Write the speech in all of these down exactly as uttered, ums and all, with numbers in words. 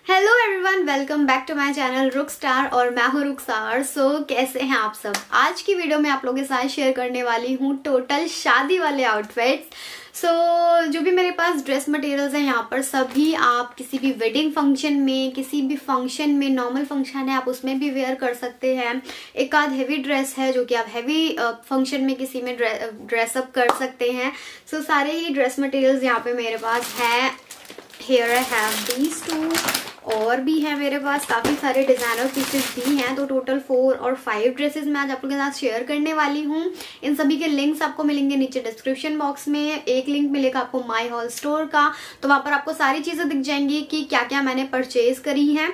Hello everyone, welcome back to my channel रुक star और मैं हूँ रुखसार। सो so, कैसे हैं आप सब। आज की वीडियो में आप लोगों के साथ शेयर करने वाली हूँ टोटल शादी वाले आउटफिट्स। सो so, जो भी मेरे पास ड्रेस मटेरियल्स हैं यहाँ पर सभी आप किसी भी वेडिंग फंक्शन में, किसी भी फंक्शन में, नॉर्मल फंक्शन है आप उसमें भी वेयर कर सकते हैं। एक आध हैवी ड्रेस है जो कि आप हैवी फंक्शन में किसी में ड्रेसअप कर सकते हैं। सो so, सारे ही ड्रेस मटेरियल्स यहाँ पे मेरे पास हैं। Here I have these two, और भी है मेरे पास काफ़ी सारे डिज़ाइनर पीसेस भी हैं। तो टोटल फोर और फाइव ड्रेसेस मैं आज आप लोगों के साथ शेयर करने वाली हूँ। इन सभी के लिंक्स आपको मिलेंगे नीचे डिस्क्रिप्शन बॉक्स में। एक लिंक मिलेगा आपको माई हॉल स्टोर का, तो वहाँ पर आपको सारी चीज़ें दिख जाएंगी कि क्या क्या मैंने परचेज करी हैं,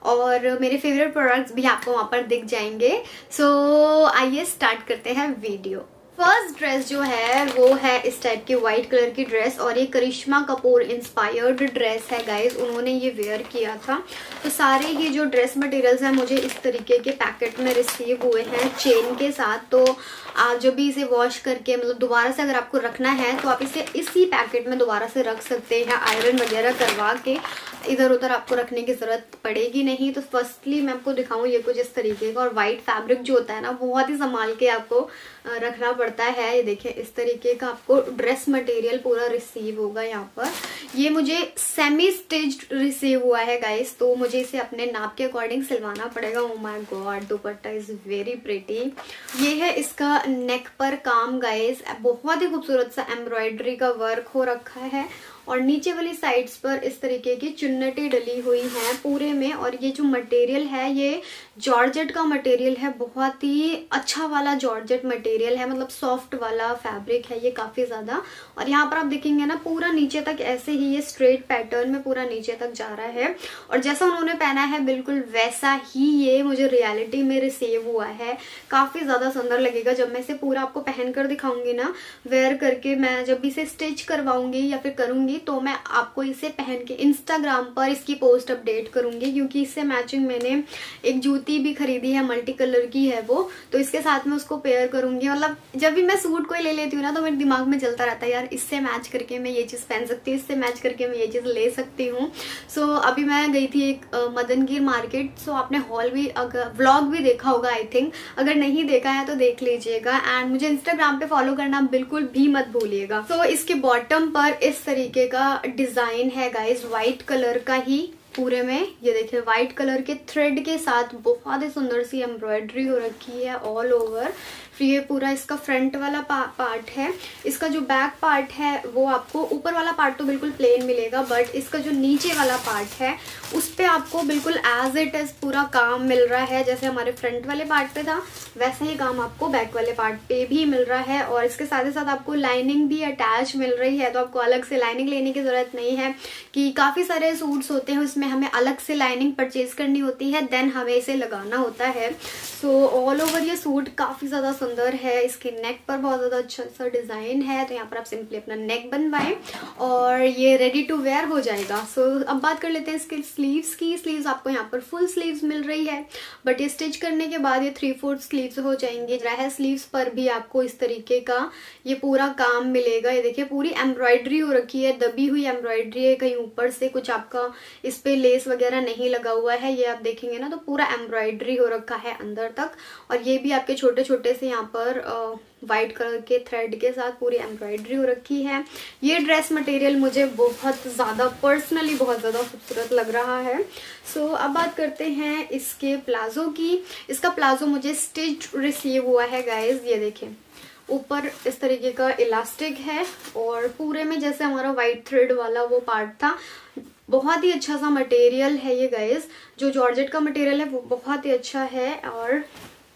और मेरे फेवरेट प्रोडक्ट्स भी आपको वहाँ पर दिख जाएंगे। सो so, आइए स्टार्ट करते हैं वीडियो। फर्स्ट ड्रेस जो है वो है इस टाइप की व्हाइट कलर की ड्रेस, और ये करिश्मा कपूर इंस्पायर्ड ड्रेस है गाइज, उन्होंने ये वेयर किया था। तो सारे ये जो ड्रेस मटेरियल्स हैं मुझे इस तरीके के पैकेट में रिसीव हुए हैं चेन के साथ। तो आप जब भी इसे वॉश करके मतलब दोबारा से अगर आपको रखना है तो आप इसे इसी पैकेट में दोबारा से रख सकते हैं, आयरन वगैरह करवा के। इधर उधर आपको रखने की जरूरत पड़ेगी नहीं। तो फर्स्टली मैं आपको दिखाऊं ये कुछ इस तरीके का, और व्हाइट फैब्रिक जो होता है ना बहुत ही संभाल के आपको रखना पड़ता है। ये देखिए इस तरीके का आपको ड्रेस मटेरियल पूरा रिसीव होगा यहाँ पर। ये मुझे सेमी स्टिच्ड रिसीव हुआ है गाइस, तो मुझे इसे अपने नाप के अकॉर्डिंग सिलवाना पड़ेगा। Oh my god, dupatta is very pretty. ये है इसका नेक पर काम गाइस, बहुत ही खूबसूरत सा एम्ब्रॉयडरी का वर्क हो रखा है, और नीचे वाली साइड्स पर इस तरीके की चुन्नटी डली हुई है पूरे में। और ये जो मटेरियल है ये जॉर्जेट का मटेरियल है, बहुत ही अच्छा वाला जॉर्जेट मटेरियल है, मतलब सॉफ्ट वाला फैब्रिक है ये काफी ज्यादा। और यहाँ पर आप देखेंगे ना पूरा नीचे तक ऐसे ही ये स्ट्रेट पैटर्न में पूरा नीचे तक जा रहा है, और जैसा उन्होंने पहना है बिल्कुल वैसा ही ये मुझे रियलिटी में रिसीव हुआ है। काफी ज्यादा सुंदर लगेगा जब मैं इसे पूरा आपको पहन कर दिखाऊंगी ना, वेयर करके। मैं जब भी इसे स्टिच करवाऊंगी या फिर करूंगी तो मैं आपको इसे पहन के इंस्टाग्राम पर इसकी पोस्ट अपडेट करूंगी, क्योंकि इससे मैचिंग मैंने एक जूती भी खरीदी है, मल्टी कलर की है वो, तो इसके साथ में उसको पेयर करूंगी। मतलब जब भी मैं सूट कोई ले लेती हूँ ना तो मेरे दिमाग में चलता रहता है यार इससे मैच करके मैं ये चीज पहन सकती हूँ, इससे मैच करके मैं ये चीज ले सकती हूँ। सो so, अभी मैं गई थी एक मदनगीर मार्केट। सो so, आपने हॉल भी अगर व्लॉग भी देखा होगा आई थिंक, अगर नहीं देखा है तो देख लीजिएगा। एंड मुझे इंस्टाग्राम पे फॉलो करना बिल्कुल भी मत भूलिएगा। सो so, इसके बॉटम पर इस तरीके का डिजाइन है गाइस, व्हाइट कलर का ही पूरे में। ये देखिए व्हाइट कलर के थ्रेड के साथ बहुत ही सुंदर सी एम्ब्रॉयडरी हो रखी है ऑल ओवर। फिर ये पूरा इसका फ्रंट वाला पा, पार्ट है। इसका जो बैक पार्ट है वो आपको, ऊपर वाला पार्ट तो बिल्कुल प्लेन मिलेगा, बट इसका जो नीचे वाला पार्ट है उस पे आपको बिल्कुल एज इट इज पूरा काम मिल रहा है। जैसे हमारे फ्रंट वाले पार्ट पे था वैसा ही काम आपको बैक वाले पार्ट पे भी मिल रहा है, और इसके साथ ही साथ आपको लाइनिंग भी अटैच मिल रही है। तो आपको अलग से लाइनिंग लेने की जरूरत नहीं है, कि काफी सारे सूट्स होते हैं उसमें हमें अलग से लाइनिंग परचेज करनी होती है, देन हमें इसे लगाना होता है। सो ऑल ओवर ये सूट काफी ज्यादा सुंदर है। इसके नेक पर बहुत ज्यादा अच्छा सा डिजाइन है, तो यहाँ पर आप सिंपली अपना नेक बनवाएं और ये रेडी टू वेयर हो जाएगा। सो so, अब बात कर लेते हैं इसके स्लीव्स की। स्लीव्स आपको यहाँ पर फुल स्लीव्स मिल रही है, बट ये स्टिच करने के बाद ये थ्री फोर्थ स्लीव्स हो जाएंगे। रह स्लीव्स पर भी आपको इस तरीके का ये पूरा काम मिलेगा। ये देखिए पूरी एम्ब्रॉयडरी हो रखी है, दबी हुई एम्ब्रॉयडरी है, कहीं ऊपर से कुछ आपका इस पे लेस वगैरह नहीं लगा हुआ है। ये आप देखेंगे ना तो पूरा एम्ब्रॉयडरी हो रखा है अंदर तक, और ये भी आपके छोटे छोटे से यहाँ पर व्हाइट कलर के थ्रेड के साथ पूरी एम्ब्रॉयडरी हो रखी है। ये ड्रेस मटेरियल मुझे बहुत ज़्यादा पर्सनली बहुत ज़्यादा खूबसूरत लग रहा है। सो so, अब बात करते हैं इसके प्लाजो की। इसका प्लाजो मुझे स्टिच रिसीव हुआ है गाइज। ये देखें ऊपर इस तरीके का इलास्टिक है, और पूरे में जैसे हमारा व्हाइट थ्रेड वाला वो पार्ट था, बहुत ही अच्छा सा मटेरियल है ये गाइज। जो जॉर्जेट का मटेरियल है वो बहुत ही अच्छा है। और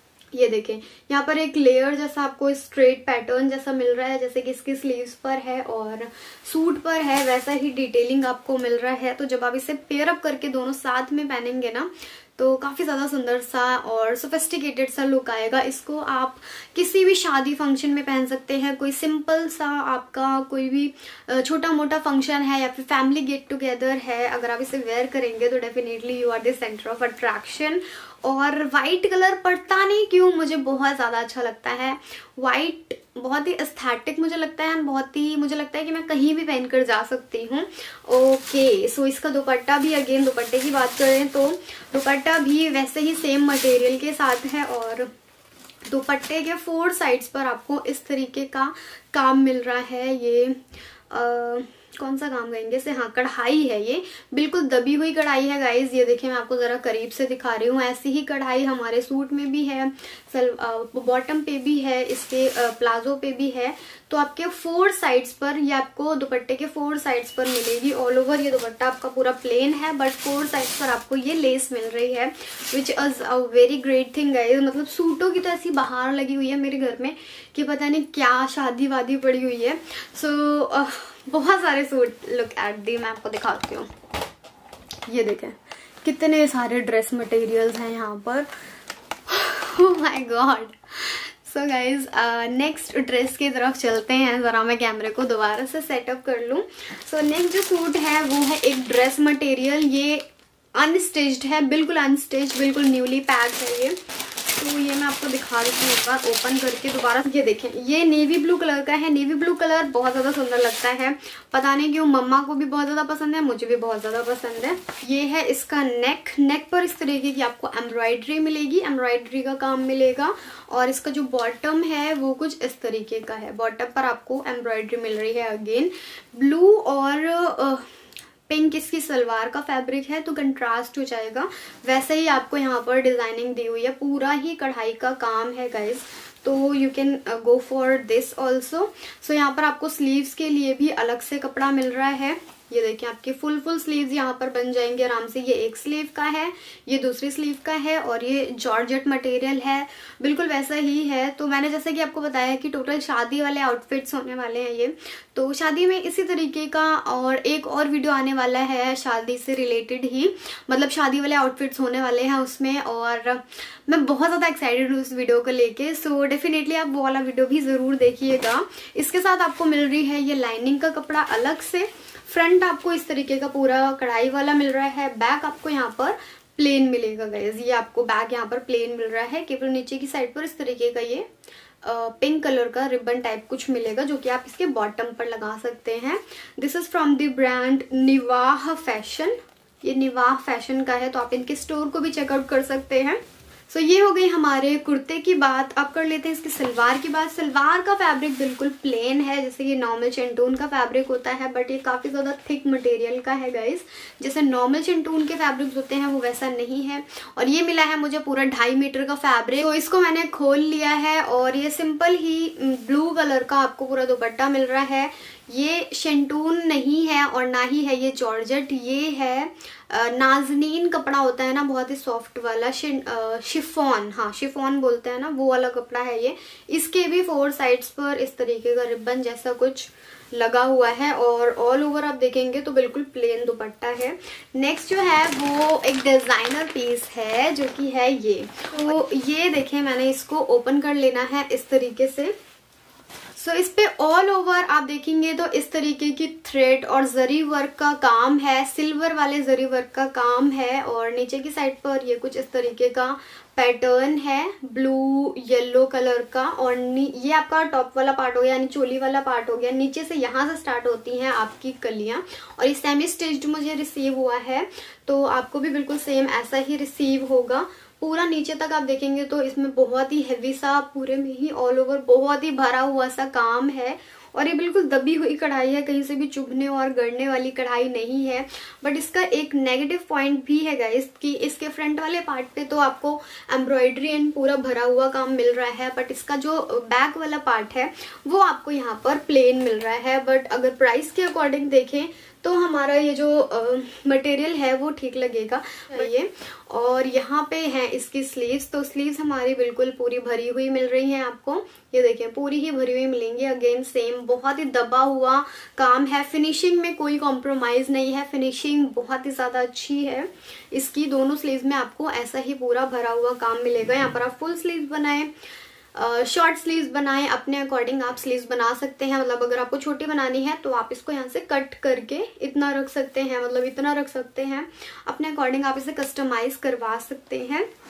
ये देखें यहाँ पर एक लेयर जैसा आपको स्ट्रेट पैटर्न जैसा मिल रहा है, जैसे कि इसकी स्लीव्स पर है और सूट पर है, वैसा ही डिटेलिंग आपको मिल रहा है। तो जब आप इसे पेयर अप करके दोनों साथ में पहनेंगे ना तो काफी ज्यादा सुंदर सा और सोफिस्टिकेटेड सा लुक आएगा। इसको आप किसी भी शादी फंक्शन में पहन सकते हैं, कोई सिंपल सा आपका कोई भी छोटा मोटा फंक्शन है या फिर फैमिली गेट टुगेदर है, अगर आप इसे वेयर करेंगे तो definitely you are the centre of attraction. और व्हाइट कलर पता नहीं क्यों मुझे बहुत ज्यादा अच्छा लगता है। व्हाइट बहुत ही एस्थेटिक मुझे लगता है, बहुत ही मुझे लगता है कि मैं कहीं भी पहन कर जा सकती हूँ। ओके, सो इसका दुपट्टा भी, अगेन दुपट्टे की बात करें तो दुपट्टा भी वैसे ही सेम मटेरियल के साथ है और दुपट्टे के फोर साइड्स पर आपको इस तरीके का काम मिल रहा है। ये आ, कौन सा काम कहेंगे से, हाँ कढ़ाई है, ये बिल्कुल दबी हुई कढ़ाई है गाइज। ये देखिए मैं आपको जरा करीब से दिखा रही हूँ, ऐसी ही कढ़ाई हमारे सूट में भी है, सल बॉटम पे भी है, इसके प्लाजो पे भी है। तो आपके फोर साइड्स पर, ये आपको दुपट्टे के फोर साइड्स पर मिलेगी ऑल ओवर। ये दुपट्टा आपका पूरा प्लेन है बट फोर साइड्स पर आपको ये लेस मिल रही है, which is a very great thing guys. मतलब सूटों की तो ऐसी बाहर लगी हुई है मेरे घर में कि पता नहीं क्या शादी वादी पड़ी हुई है। सो so, uh, बहुत सारे सूट, लुक एट दी, मैं आपको दिखाती हूँ। ये देखें कितने सारे ड्रेस मटेरियल्स हैं यहाँ पर। Oh my god. So guys next dress की तरफ चलते हैं, जरा मैं कैमरे को दोबारा से सेटअप कर लूँ। सो नेक्स्ट जो सूट है वो है एक ड्रेस मटेरियल, ये अनस्टिच्ड है, बिल्कुल अनस्टिच्ड, बिल्कुल न्यूली पैक है ये। तो ये मैं आपको दिखा देती हूँ एक बार ओपन करके दोबारा। ये देखें, ये नेवी ब्लू कलर का है। नेवी ब्लू कलर बहुत ज़्यादा सुंदर लगता है, पता नहीं क्यों, मम्मा को भी बहुत ज़्यादा पसंद है, मुझे भी बहुत ज़्यादा पसंद है। ये है इसका नेक, नेक पर इस तरीके की आपको एम्ब्रॉयडरी मिलेगी, एम्ब्रॉयडरी का काम मिलेगा। और इसका जो बॉटम है वो कुछ इस तरीके का है, बॉटम पर आपको एम्ब्रॉयडरी मिल रही है। अगेन ब्लू और पिंक इसकी सलवार का फैब्रिक है तो कंट्रास्ट हो जाएगा। वैसे ही आपको यहाँ पर डिजाइनिंग दी हुई है, पूरा ही कढ़ाई का काम है गाइज, तो you can go for this also. So यहाँ पर आपको स्लीव्स के लिए भी अलग से कपड़ा मिल रहा है। ये देखिए आपके फुल फुल स्लीव्स यहाँ पर बन जाएंगे आराम से। ये एक स्लीव का है, ये दूसरी स्लीव का है और ये जॉर्जेट मटेरियल है, बिल्कुल वैसा ही है। तो मैंने जैसे कि आपको बताया कि टोटल शादी वाले आउटफिट्स होने वाले हैं ये, तो शादी में इसी तरीके का और एक और वीडियो आने वाला है शादी से रिलेटेड ही, मतलब शादी वाले आउटफिट्स होने वाले हैं उसमें, और मैं बहुत ज़्यादा एक्साइटेड हूँ उस वीडियो को लेके। सो डेफिनेटली आप वो वाला वीडियो भी ज़रूर देखिएगा। इसके साथ आपको मिल रही है ये लाइनिंग का कपड़ा अलग से, फ्रंट आपको इस तरीके का पूरा कढ़ाई वाला मिल रहा है, बैक आपको यहाँ पर प्लेन मिलेगा गाइज। ये आपको बैक यहाँ पर प्लेन मिल रहा है, केवल नीचे की साइड पर इस तरीके का ये पिंक कलर का रिबन टाइप कुछ मिलेगा जो कि आप इसके बॉटम पर लगा सकते हैं। This is from the brand Nivah fashion, ये निवाह फैशन का है, तो आप इनके स्टोर को भी चेकआउट कर सकते हैं। सो so, ये हो गई हमारे कुर्ते की बात। अब कर लेते हैं इसकी सलवार की बात। सलवार का फैब्रिक बिल्कुल प्लेन है, जैसे ये नॉर्मल शेंटून का फैब्रिक होता है, बट ये काफ़ी ज़्यादा थिक मटेरियल का है गाइस। जैसे नॉर्मल शेंटून के फैब्रिक्स होते हैं वो वैसा नहीं है। और ये मिला है मुझे पूरा ढाई मीटर का फैब्रिक, तो इसको मैंने खोल लिया है और ये सिंपल ही ब्लू कलर का आपको पूरा दुपट्टा मिल रहा है। ये शेंटून नहीं है और ना ही है ये जॉर्जेट, ये है नाजनीन कपड़ा होता है ना, बहुत ही सॉफ्ट वाला, शिफॉन, हाँ शिफॉन बोलते हैं ना, वो वाला कपड़ा है ये। इसके भी फोर साइड्स पर इस तरीके का रिबन जैसा कुछ लगा हुआ है और ऑल ओवर आप देखेंगे तो बिल्कुल प्लेन दुपट्टा है। नेक्स्ट जो है वो एक डिजाइनर पीस है जो कि है ये, तो ये देखें मैंने इसको ओपन कर लेना है इस तरीके से। सो so, इस पे ऑल ओवर आप देखेंगे तो इस तरीके की थ्रेड और जरी वर्क का काम है, सिल्वर वाले जरी वर्क का काम है। और नीचे की साइड पर ये कुछ इस तरीके का पैटर्न है ब्लू येलो कलर का। और ये आपका टॉप वाला पार्ट हो गया, यानी चोली वाला पार्ट हो गया। नीचे से यहाँ से स्टार्ट होती हैं आपकी कलियां और ये सेमी स्टिच्ड मुझे रिसीव हुआ है, तो आपको भी बिल्कुल सेम ऐसा ही रिसीव होगा। पूरा नीचे तक आप देखेंगे तो इसमें बहुत ही हेवी सा, पूरे में ही ऑल ओवर बहुत ही भरा हुआ सा काम है। और ये बिल्कुल दबी हुई कढ़ाई है, कहीं से भी चुभने और गड़ने वाली कढ़ाई नहीं है। बट इसका एक नेगेटिव पॉइंट भी है गाइस कि इसके फ्रंट वाले पार्ट पे तो आपको एम्ब्रॉयडरी एंड पूरा भरा हुआ काम मिल रहा है, बट इसका जो बैक वाला पार्ट है वो आपको यहाँ पर प्लेन मिल रहा है। बट अगर प्राइस के अकॉर्डिंग देखें तो हमारा ये जो मटेरियल है वो ठीक लगेगा ये। और यहाँ पे है इसकी स्लीव्स, तो स्लीव्स हमारी बिल्कुल पूरी भरी हुई मिल रही है आपको, ये देखिए पूरी ही भरी हुई मिलेंगी। अगेन सेम बहुत ही दबा हुआ काम है, फिनिशिंग में कोई कॉम्प्रोमाइज नहीं है, फिनिशिंग बहुत ही ज्यादा अच्छी है इसकी। दोनों स्लीव्स में आपको ऐसा ही पूरा भरा हुआ काम मिलेगा। यहाँ पर आप फुल स्लीव्स बनाए, शॉर्ट uh, स्लीव्स बनाएं, अपने अकॉर्डिंग आप स्लीव्स बना सकते हैं। मतलब अगर आपको छोटी बनानी है तो आप इसको यहाँ से कट करके इतना रख सकते हैं, मतलब इतना रख सकते हैं, अपने अकॉर्डिंग आप इसे कस्टमाइज करवा सकते हैं।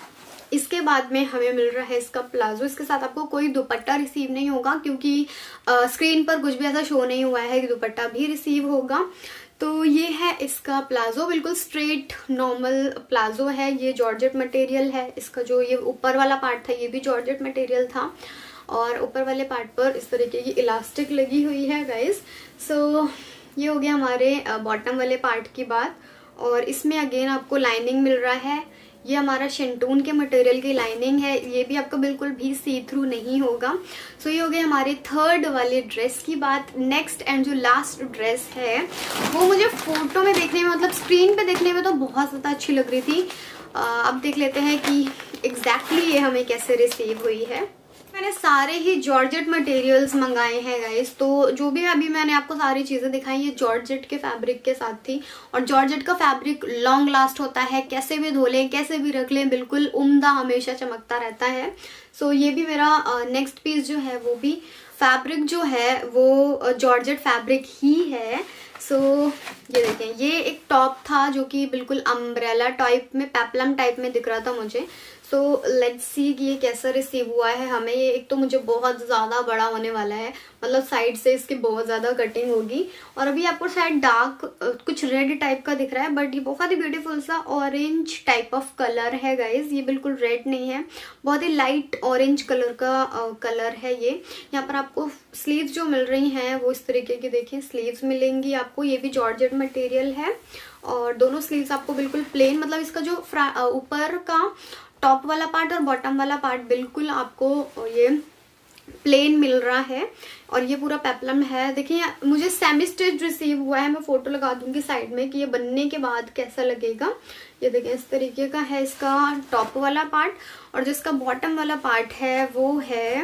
इसके बाद में हमें मिल रहा है इसका प्लाजो। इसके साथ आपको कोई दुपट्टा रिसीव नहीं होगा क्योंकि आ, स्क्रीन पर कुछ भी ऐसा शो नहीं हुआ है कि दुपट्टा भी रिसीव होगा। तो ये है इसका प्लाजो, बिल्कुल स्ट्रेट नॉर्मल प्लाजो है। ये जॉर्जेट मटेरियल है। इसका जो ये ऊपर वाला पार्ट था ये भी जॉर्जेट मटेरियल था और ऊपर वाले पार्ट पर इस तरीके की इलास्टिक लगी हुई है गाइस। सो ये हो गया हमारे बॉटम वाले पार्ट की बात। और इसमें अगेन आपको लाइनिंग मिल रहा है। ये हमारा शेंटून के मटेरियल की लाइनिंग है। ये भी आपका बिल्कुल भी सी थ्रू नहीं होगा। सो so, ये हो गया हमारे थर्ड वाले ड्रेस की बात। नेक्स्ट एंड जो लास्ट ड्रेस है वो मुझे फोटो में देखने में, मतलब स्क्रीन पे देखने में तो बहुत ज़्यादा अच्छी लग रही थी। आ, अब देख लेते हैं कि एग्जैक्टली ये हमें कैसे रिसीव हुई है। मैंने सारे ही जॉर्जेट मटेरियल्स मंगाए हैं गाइस। तो जो भी अभी मैंने आपको सारी चीज़ें दिखाई ये जॉर्जेट के फैब्रिक के साथ थी। और जॉर्जेट का फैब्रिक लॉन्ग लास्ट होता है, कैसे भी धो लें कैसे भी रख लें बिल्कुल उम्दा हमेशा चमकता रहता है। सो ये भी मेरा नेक्स्ट पीस जो है वो भी फैब्रिक जो है वो जॉर्जेट फैब्रिक ही है। सो so, ये देखें, ये एक टॉप था जो कि बिल्कुल अम्ब्रेला टाइप में, पेप्लम टाइप में दिख रहा था मुझे। सो लेट्स सी कि ये कैसा रिसीव हुआ है हमें। ये एक तो मुझे बहुत ज़्यादा बड़ा होने वाला है, मतलब साइड से इसकी बहुत ज़्यादा कटिंग होगी। और अभी आपको शायद डार्क कुछ रेड टाइप का दिख रहा है, बट ये बहुत ही ब्यूटीफुल सा ऑरेंज टाइप ऑफ कलर है गाइज। ये बिल्कुल रेड नहीं है, बहुत ही लाइट ऑरेंज कलर का कलर है ये। यहाँ पर आपको स्लीव्स जो मिल रही हैं वो इस तरीके की देखिए स्लीव्स मिलेंगी आपको। ये भी जॉर्जेट मटेरियल है और दोनों स्लीव्स आपको बिल्कुल प्लेन, मतलब इसका जो ऊपर का टॉप वाला पार्ट और बॉटम वाला पार्ट बिल्कुल आपको ये प्लेन मिल रहा है। और ये पूरा पेप्लम है। देखिए मुझे सेमी स्टिच रिसीव हुआ है, मैं फोटो लगा दूंगी साइड में कि ये बनने के बाद कैसा लगेगा। ये देखिए इस तरीके का है इसका टॉप वाला पार्ट और जिसका बॉटम वाला पार्ट है वो है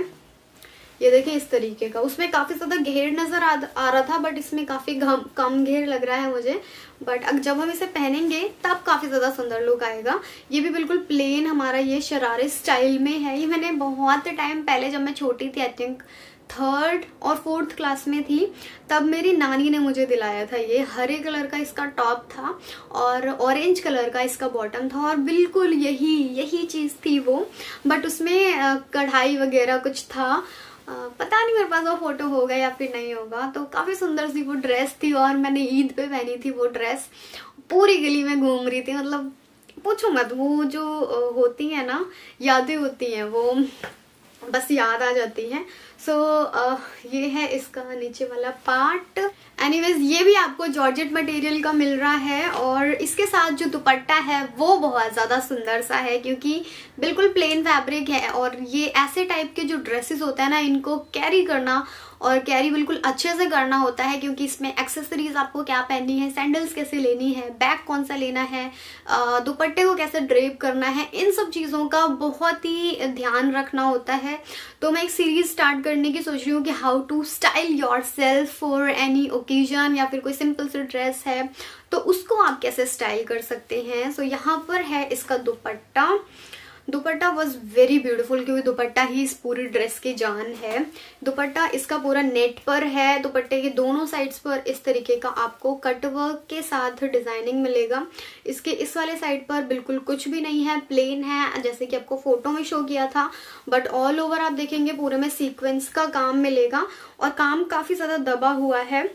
ये देखिए इस तरीके का। उसमें काफी ज्यादा घेर नजर आ, आ रहा था बट इसमें काफी कम घेर लग रहा है मुझे। बट अब जब हम इसे पहनेंगे तब काफी ज्यादा सुंदर लुक आएगा। ये भी बिल्कुल प्लेन हमारा ये शरारे स्टाइल में है। ये मैंने बहुत टाइम पहले जब मैं छोटी थी, आई थिंक थर्ड और फोर्थ क्लास में थी, तब मेरी नानी ने मुझे दिलाया था। ये हरे कलर का इसका टॉप था और ऑरेंज कलर का इसका बॉटम था और बिल्कुल यही यही चीज थी वो। बट उसमें कढ़ाई वगैरह कुछ था, Uh, पता नहीं मेरे पास वो फोटो होगा या फिर नहीं होगा। तो काफी सुंदर सी वो ड्रेस थी और मैंने ईद पे पहनी थी वो ड्रेस। पूरी गली में घूम रही थी, मतलब पूछो मत, वो जो होती है ना यादें होती हैं वो बस याद आ जाती हैं। सो so, uh, ये है इसका नीचे वाला पार्ट। एनीवेज ये भी आपको जॉर्जेट मटेरियल का मिल रहा है और इसके साथ जो दुपट्टा है वो बहुत ज़्यादा सुंदर सा है क्योंकि बिल्कुल प्लेन फैब्रिक है। और ये ऐसे टाइप के जो ड्रेसेस होते हैं ना, इनको कैरी करना और कैरी बिल्कुल अच्छे से करना होता है क्योंकि इसमें एक्सेसरीज आपको क्या पहननी है, सैंडल्स कैसे लेनी है, बैग कौन सा लेना है, दुपट्टे को कैसे ड्रेप करना है, इन सब चीज़ों का बहुत ही ध्यान रखना होता है। तो मैं एक सीरीज स्टार्ट करने की सोच रही हूँ कि how to style yourself for any occasion, या फिर कोई सिंपल सी ड्रेस है तो उसको आप कैसे स्टाइल कर सकते हैं। सो so, यहाँ पर है इसका dupatta. Dupatta was very beautiful क्योंकि दुपट्टा ही इस पूरी ड्रेस की जान है। दुपट्टा इसका पूरा नेट पर है। दुपट्टे के दोनों साइड्स पर इस तरीके का आपको कटवर्क के साथ डिजाइनिंग मिलेगा। इसके इस वाले साइड पर बिल्कुल कुछ भी नहीं है, प्लेन है जैसे कि आपको फोटो में शो किया था। बट ऑल ओवर आप देखेंगे पूरे में सीक्वेंस का काम मिलेगा और काम काफी ज्यादा दबा हुआ है।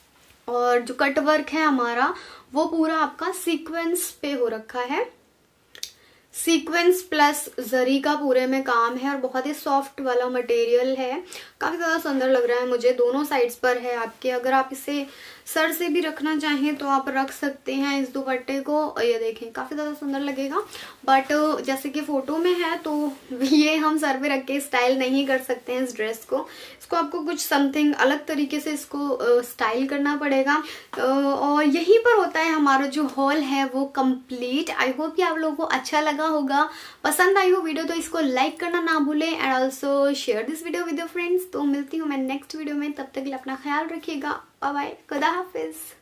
और जो कटवर्क है हमारा वो पूरा आपका सीक्वेंस पे हो रखा है। सीक्वेंस प्लस जरी का पूरे में काम है और बहुत ही सॉफ्ट वाला मटेरियल है। काफी ज्यादा सुंदर लग रहा है मुझे। दोनों साइड्स पर है आपके। अगर आप इसे सर से भी रखना चाहें तो आप रख सकते हैं इस दुपट्टे को। ये देखें काफी ज्यादा सुंदर लगेगा। बट जैसे कि फोटो में है तो ये हम सर पे रख के स्टाइल नहीं कर सकते हैं इस ड्रेस को। इसको आपको कुछ समथिंग अलग तरीके से इसको स्टाइल करना पड़ेगा। और यहीं पर होता है हमारा जो हॉल है वो कंप्लीट। आई होप कि आप लोगों को अच्छा लगा होगा, पसंद आई हो वीडियो तो इसको लाइक करना ना भूलें and also share this video with your friends. तो मिलती हूँ मैं नेक्स्ट वीडियो में, तब तक के लिए अपना ख्याल रखिएगा। बाय बाय, खुदा हाफिज।